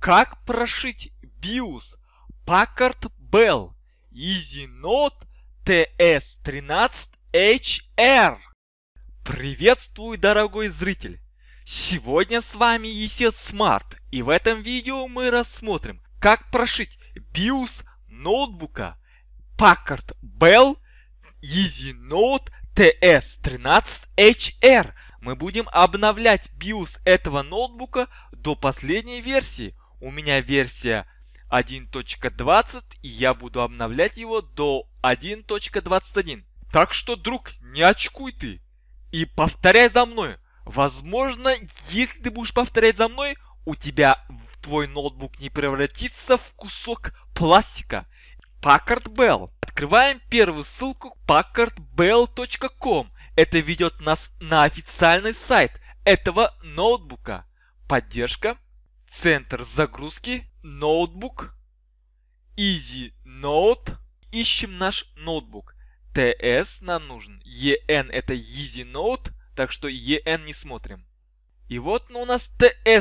Как прошить BIOS Packard Bell EasyNote TS13HR? Приветствую, дорогой зритель! Сегодня с вами Есет Смарт, и в этом видео мы рассмотрим, как прошить BIOS ноутбука Packard Bell EasyNote TS13HR. Мы будем обновлять BIOS этого ноутбука до последней версии. У меня версия 1.20, и я буду обновлять его до 1.21. Так что, друг, не очкуй ты и повторяй за мной. Возможно, если ты будешь повторять за мной, у тебя твой ноутбук не превратится в кусок пластика. Packard Bell. Открываем первую ссылку packardbell.com. Это ведет нас на официальный сайт этого ноутбука. Поддержка. Центр загрузки. Ноутбук. EasyNote. Ищем наш ноутбук. TS нам нужен. EN это EasyNote. Так что EN не смотрим. И вот у нас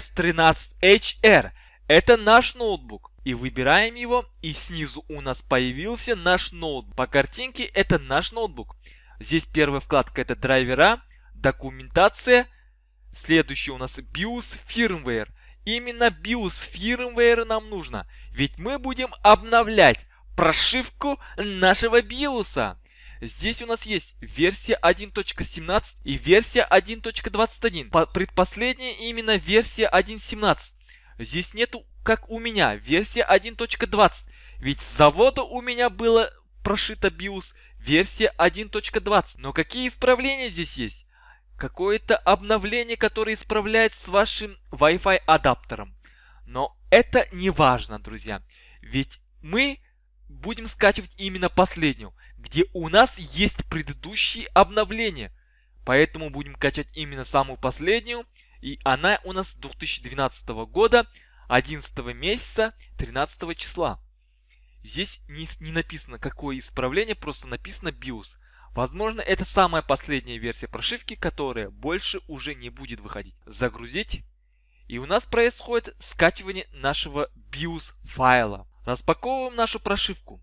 TS13HR. Это наш ноутбук. И выбираем его, и снизу у нас появился наш ноутбук. По картинке это наш ноутбук. Здесь первая вкладка это драйвера, документация. Следующий у нас BIOS Firmware. Именно BIOS Firmware нам нужно, ведь мы будем обновлять прошивку нашего BIOS. Здесь у нас есть версия 1.17 и версия 1.21. Предпоследняя именно версия 1.17. Здесь нету, как у меня, версия 1.20. Ведь с завода у меня было прошито BIOS версия 1.20. Но какие исправления здесь есть? Какое-то обновление, которое исправляет с вашим Wi-Fi адаптером. Но это не важно, друзья. Ведь мы будем скачивать именно последнюю, где у нас есть предыдущие обновления. Поэтому будем качать именно самую последнюю. И она у нас 2012 года, 11 месяца, 13 числа. Здесь не написано, какое исправление, просто написано BIOS. Возможно, это самая последняя версия прошивки, которая больше уже не будет выходить. Загрузить. И у нас происходит скачивание нашего BIOS файла. Распаковываем нашу прошивку.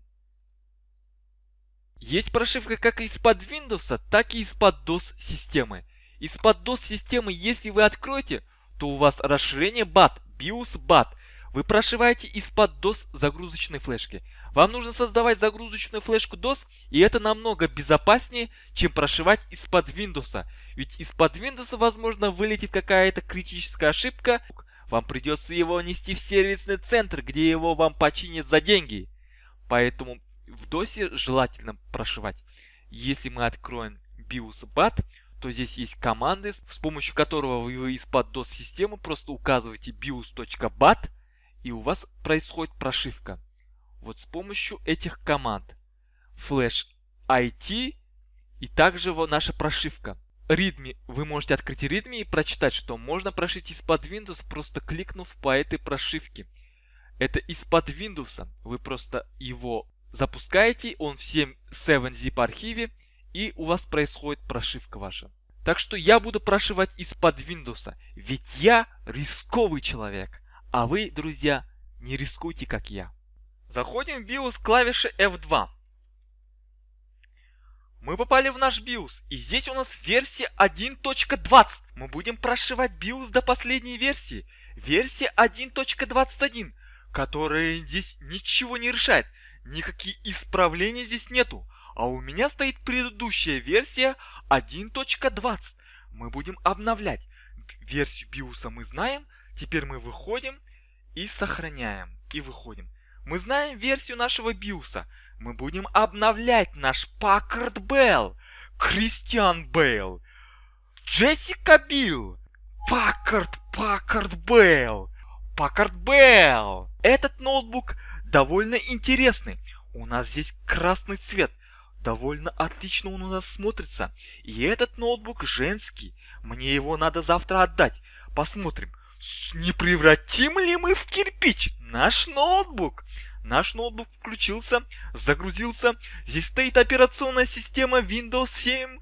Есть прошивка как из-под Windows, так и из-под DOS системы. Из-под DOS системы, если вы откроете, то у вас расширение BAT, BIOS BAT. Вы прошиваете из-под DOS загрузочной флешки. Вам нужно создавать загрузочную флешку DOS, и это намного безопаснее, чем прошивать из-под Windows. Ведь из-под Windows, возможно, вылетит какая-то критическая ошибка. Вам придется его нести в сервисный центр, где его вам починят за деньги. Поэтому в DOS желательно прошивать. Если мы откроем BIOS BAT, то здесь есть команды, с помощью которого вы из-под DOS системы просто указываете bios.bat, и у вас происходит прошивка. Вот с помощью этих команд. Flash IT и также наша прошивка. README. Вы можете открыть README и прочитать, что можно прошить из-под Windows, просто кликнув по этой прошивке. Это из-под Windows. Вы просто его запускаете, он в 7-zip архиве, и у вас происходит прошивка ваша. Так что я буду прошивать из-под Windows, ведь я рисковый человек. А вы, друзья, не рискуйте, как я. Заходим в BIOS клавишей F2. Мы попали в наш BIOS, и здесь у нас версия 1.20. Мы будем прошивать BIOS до последней версии. Версия 1.21, которая здесь ничего не решает. Никаких исправлений здесь нету. А у меня стоит предыдущая версия 1.20. Мы будем обновлять. Версию BIOS мы знаем. Теперь мы выходим и сохраняем. И выходим. Мы знаем версию нашего BIOS. Мы будем обновлять наш Packard Bell, Кристиан Бейл, Джессика Билл, Packard Bell. Этот ноутбук довольно интересный. У нас здесь красный цвет. Довольно отлично он у нас смотрится. И этот ноутбук женский. Мне его надо завтра отдать. Посмотрим, не превратим ли мы в кирпич наш ноутбук. Наш ноутбук включился, загрузился. Здесь стоит операционная система Windows 7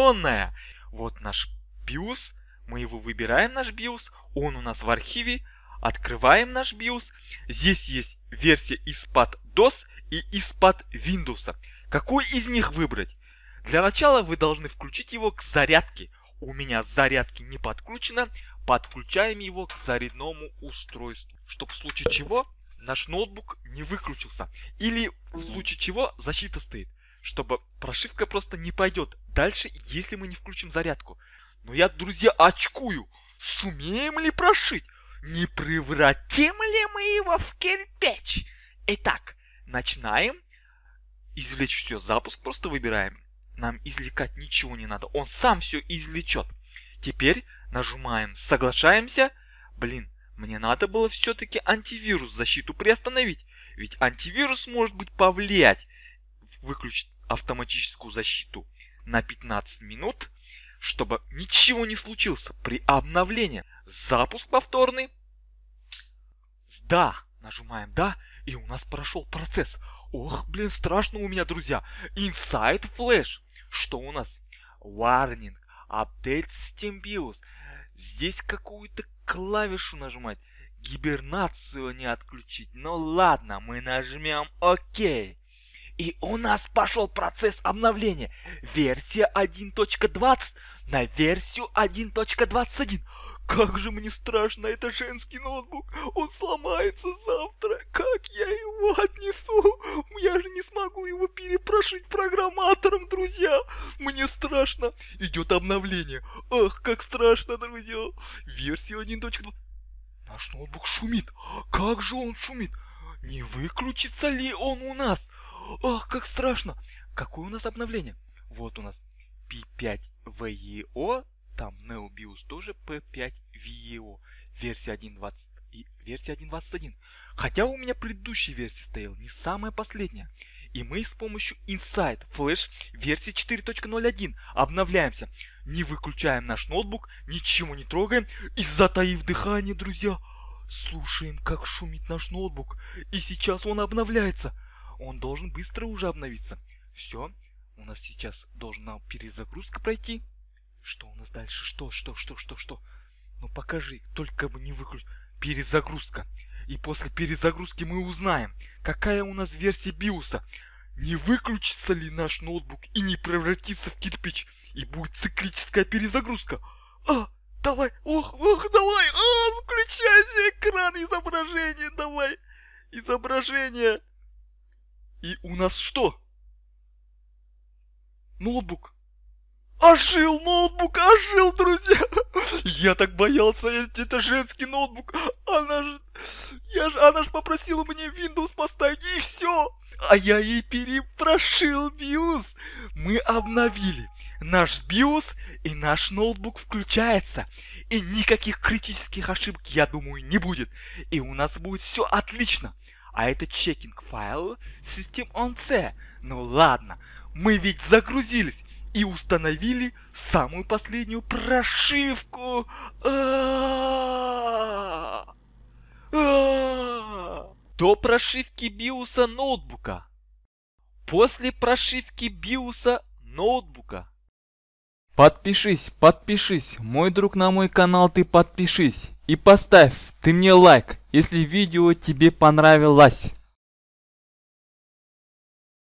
лицензионная. Вот наш BIOS. Мы его выбираем, наш BIOS. Он у нас в архиве Открываем наш BIOS. Здесь есть версия из-под DOS и из-под Windows. Какой из них выбрать? Для начала вы должны включить его к зарядке. У меня зарядки не подключено. Подключаем его к зарядному устройству, чтобы в случае чего наш ноутбук не выключился. Или в случае чего защита стоит, чтобы прошивка просто не пойдет дальше, если мы не включим зарядку. Но я, друзья, очкую. Сумеем ли прошить? Не превратим ли мы его в кирпич? Итак, начинаем. Извлечь все, запуск просто выбираем. Нам извлекать ничего не надо, он сам все извлечет. Теперь нажимаем соглашаемся. Блин, мне надо было все-таки антивирус защиту приостановить. Ведь антивирус может быть повлиять, выключить автоматическую защиту на 15 минут, чтобы ничего не случилось при обновлении. Запуск повторный. Да, нажимаем да, и у нас прошел процесс. Ох, блин, страшно у меня, друзья. Inside Flash. Что у нас? Warning. Update System BIOS. Здесь какую-то клавишу нажимать. Гибернацию не отключить. Ну ладно, мы нажмем ОК. И у нас пошел процесс обновления. Версия 1.20 на версию 1.21. Как же мне страшно, это женский ноутбук. Он сломается завтра. Как я его отнесу? Я же не смогу его перепрошить программатором, друзья. Мне страшно. Идет обновление. Ах, как страшно, друзья. Версия 1.20. Наш ноутбук шумит. Как же он шумит? Не выключится ли он у нас? Ах, как страшно. Какое у нас обновление? Вот у нас P5 VEO. Там NeoBIOS тоже P5 VEO. Версия 1.20 и версия 1.21. Хотя у меня предыдущая версия стояла, не самая последняя. И мы с помощью Inside Flash версии 4.01 обновляемся. Не выключаем наш ноутбук, ничего не трогаем. И затаив дыхание, друзья, слушаем, как шумит наш ноутбук. И сейчас он обновляется. Он должен быстро уже обновиться. Все, у нас сейчас должна перезагрузка пройти. Что у нас дальше? Что? Ну покажи, только бы не выключить. Перезагрузка. И после перезагрузки мы узнаем, какая у нас версия BIOS. Не выключится ли наш ноутбук и не превратится в кирпич. И будет циклическая перезагрузка. Давай, давай. Включайся, экран, изображение, давай. Изображение. И у нас что? Ноутбук. Ожил ноутбук, ожил, друзья. Я так боялся, это женский ноутбук. Она ж попросила мне Windows поставить, и все. А я ей перепрошил BIOS. Мы обновили наш BIOS, и наш ноутбук включается. И никаких критических ошибок, я думаю, не будет. И у нас будет все отлично. А это чекинг файл System on C. Ну ладно, мы ведь загрузились. И установили самую последнюю прошивку. До прошивки BIOS ноутбука. После прошивки BIOS ноутбука. Подпишись, мой друг, на мой канал, ты подпишись. И поставь ты мне лайк, если видео тебе понравилось.